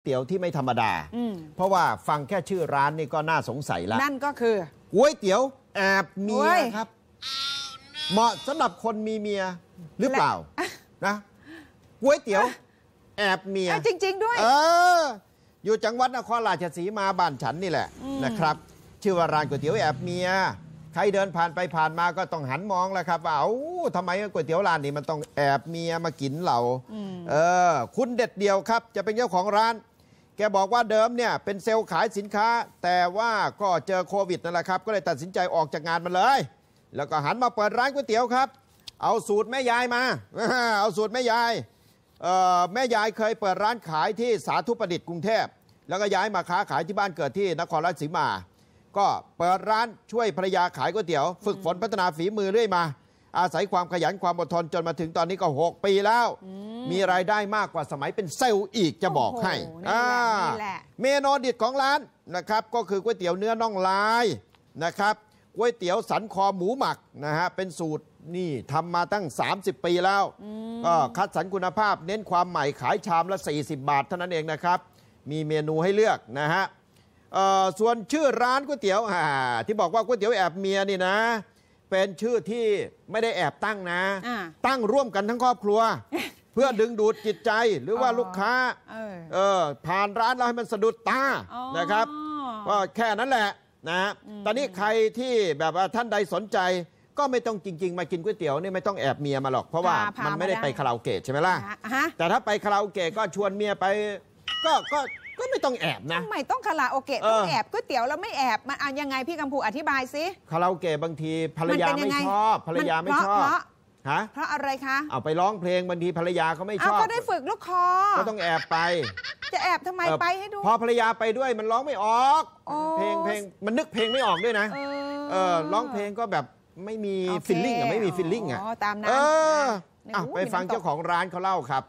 เตี๋ยวที่ไม่ธรรมดาเพราะว่าฟังแค่ชื่อร้านนี่ก็น่าสงสัยแล้วนั่นก็คือก๋วยเตี๋ยวแอบเมียครับเหมาะสำหรับคนมีเมียหรือเปล่านะก๋วยเตี๋ยวแอบเมียจริงๆด้วยอยู่จังหวัดนครราชสีมาบ้านฉันนี่แหละนะครับชื่อว่าร้านก๋วยเตี๋ยวแอบเมียใครเดินผ่านไปผ่านมาก็ต้องหันมองแล้วครับว่าทำไมก๋วยเตี๋ยวร้านนี้มันต้องแอบเมียมากินเราคุณเด็ดเดียวครับจะเป็นเจ้าของร้านแกบอกว่าเดิมเนี่ยเป็นเซลล์ขายสินค้าแต่ว่าก็เจอโควิดนั่นแหละครับก็เลยตัดสินใจออกจากงานมาเลยแล้วก็หันมาเปิดร้านก๋วยเตี๋ยวครับเอาสูตรแม่ยายมาเอาสูตรแม่ยายแม่ยายเคยเปิดร้านขายที่สาธุประดิษฐ์กรุงเทพแล้วก็ย้ายมาค้าขายที่บ้านเกิดที่นครราชสีมาก็เปิดร้านช่วยภรรยาขายก๋วยเตี๋ยวฝึกฝนพัฒนาฝีมือเรื่อยมาอาศัยความขยันความอดทนจนมาถึงตอนนี้ก็6 ปีแล้วมีรายได้มากกว่าสมัยเป็นเซลล์อีกจะบอกให้เมนูเด็ดของร้านนะครับก็คือก๋วยเตี๋ยวเนื้อน่องลายนะครับก๋วยเตี๋ยวสันคอหมูหมักนะฮะเป็นสูตรนี่ทำมาตั้ง30 ปีแล้วก็คัดสรรคุณภาพเน้นความใหม่ขายชามละ40 บาทเท่านั้นเองนะครับมีเมนูให้เลือกนะฮะส่วนชื่อร้านก๋วยเตี๋ยวที่บอกว่าก๋วยเตี๋ยวแอบเมียนี่นะเป็นชื่อที่ไม่ได้แอบตั้งนะตั้งร่วมกันทั้งครอบครัว เพื่อดึงดูดจิตใจหรือว่าลูกค้าผ่านร้านเราให้มันสะดุดตานะครับก็แค่นั้นแหละนะตอนนี้ใครที่แบบว่าท่านใดสนใจก็ไม่ต้องจริงๆมากินก๋วยเตี๋ยวนี่ไม่ต้องแอบเมียมาหรอกเพราะว่ามันไม่ได้ไปคาราโอเกะใช่ไหมล่ะแต่ถ้าไปคาราโอเกะก็ชวนเมียไปก็ไม่ต้องแอบนะทำไมต้องคาราโอเกะต้องแอบก๋วยเตี๋ยวแล้วไม่แอบมันยังไงพี่กัมพูอธิบายสิคาราโอเกะบางทีภรรยาไม่ชอบภรรยาไม่ชอบเพราะอะไรคะเอาไปร้องเพลงบางทีภรรยาเขาไม่ชอบก็ได้ฝึกลูกคอก็ต้องแอบไปจะแอบทำไมไปให้ดูพอภรรยาไปด้วยมันร้องไม่ออกเพลงมันนึกเพลงไม่ออกด้วยนะร้องเพลงก็แบบไม่มีฟิลลิ่งไม่มีฟิลลิ่งตามนั้นไปฟังเจ้าของร้านเขาเล่าครับ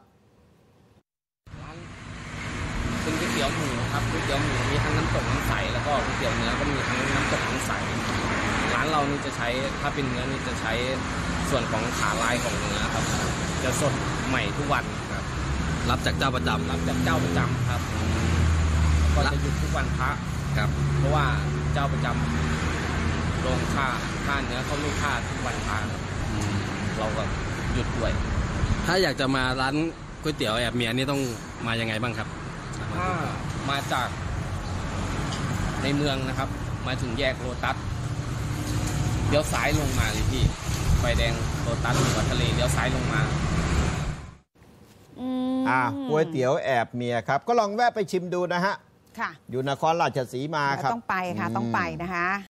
เป็นก๋วยเตี๋ยวหมูครับก๋วยเตี๋ยวหมูมีทั้งน้ำตกน้ำใสแล้วก็ก๋วยเตี๋ยวเนื้อก็มีทั้งน้ำตกน้ำใสร้านเรานี่จะใช้ถ้าเป็นเนื้อนี่จะใช้ส่วนของขาลายของเนื้อครับจะสดใหม่ทุกวันครับรับจากเจ้าประจำรับจากเจ้าประจำครับก็จะหยุดทุกวันพระครับเพราะว่าเจ้าประจำลงค่าเนื้อเขาไม่ค่าทุกวันพระเราก็หยุดด้วยถ้าอยากจะมาร้านก๋วยเตี๋ยวแอบเมียนี่ต้องมายังไงบ้างครับถ้ามาจากในเมืองนะครับมาถึงแยกโลตัสเลี้ยวซ้ายลงมาเลยพี่ไฟแดงโลตัสหัวทะเลเลี้ยวซ้ายลงมาก๋วยเตี๋ยวแอบเมียครับก็ลองแวะไปชิมดูนะฮะอยู่นครราชสีมาครับต้องไปค่ะต้องไปนะคะ